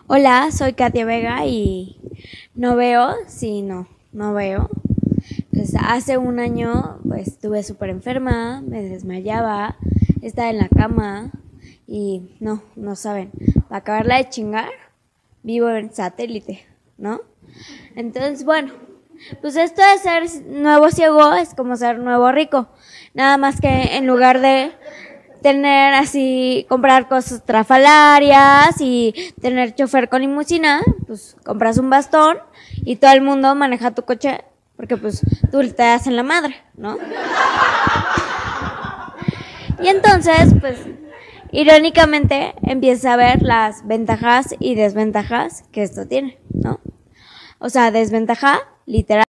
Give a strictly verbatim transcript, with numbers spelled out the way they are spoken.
Hola, soy Katia Vega y no veo, sí, no, no veo. Pues hace un año pues estuve súper enferma, me desmayaba, estaba en la cama y no, no saben, para acabarla de chingar, vivo en satélite, ¿no? Entonces, bueno, pues esto de ser nuevo ciego es como ser nuevo rico, nada más que en lugar de tener así, comprar cosas trafalarias y tener chofer con limusina, pues compras un bastón y todo el mundo maneja tu coche porque pues tú te das en la madre, ¿no? Y entonces, pues, irónicamente empieza a ver las ventajas y desventajas que esto tiene, ¿no? O sea, desventaja literal.